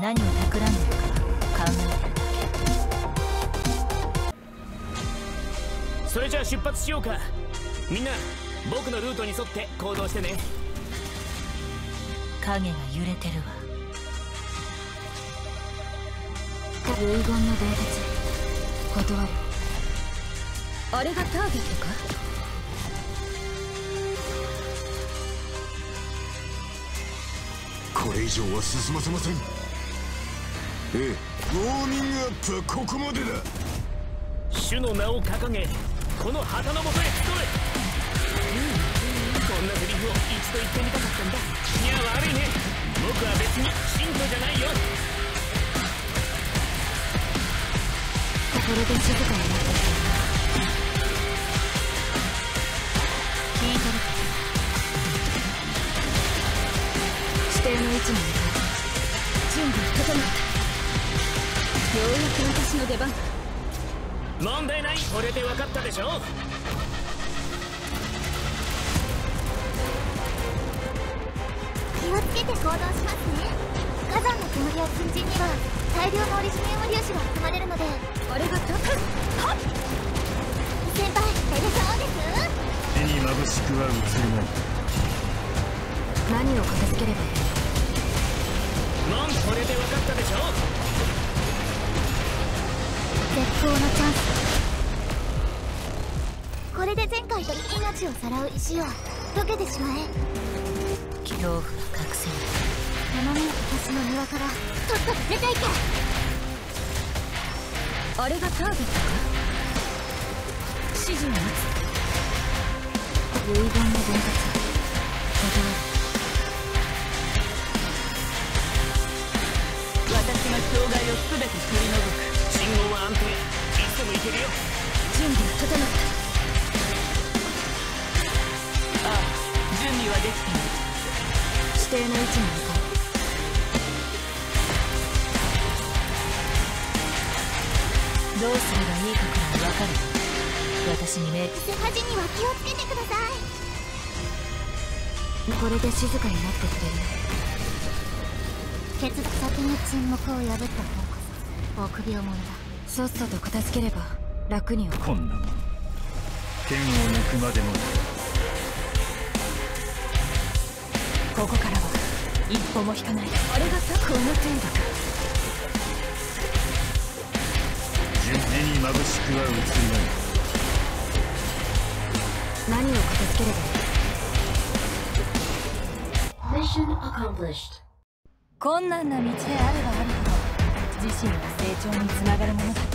何を企んでるか考えてるだけ。 それじゃあ出発しようか。みんな僕のルートに沿って行動してね。 影が揺れてるわ。 遺言の伝達断る。あれがターゲットか。 これ以上は進ませません。ウォーミングアップはここまでだ。 主の名を掲げこの旗のもとへ集え。こんなセリフを一度言ってみたかったんだ。いや悪いね、僕は別に信徒じゃないよ。 これで静かになってきた。 聞いてるか。 指定の位置に向かう。準備整った。ようやく私の出番。 問題ない。これで分かったでしょ。 気をつけて行動しますね。火山の煙や粉塵には大量のオリジニウム粒子が含まれるので。 あれがタクはっ。 先輩大丈夫です。 目に眩しくは映る何を片付ければいい。 これで分かったでしょ。 絶好のチャンス。これで前回と命をさらう石を溶けてしまえ。 恐怖が隠せない。 山見私の庭からとっとと出ていけ。 あれがターゲットか。指示を待つ。遺言の伝達断る。 私の障害を全て取り除く。 信号は安定。いつでも行けるよ。 準備は整った。 ああ、準備はできている。 指定の位置に向かう。 どうすればいいかくらい分かる。私に命背端には気をつけてください。 これで静かになってくれる。 ケツ先に沈黙を破った方こそ臆病者だ。 さっさと片付ければ楽には。 こんなもん剣を抜くまでもない。 ここからは一歩も引かない。 あれがこの程度か。 目に眩しくは映る何を片付ければいい。 Mission accomplished。困難な道であればあるほど自身の成長につながるものだ。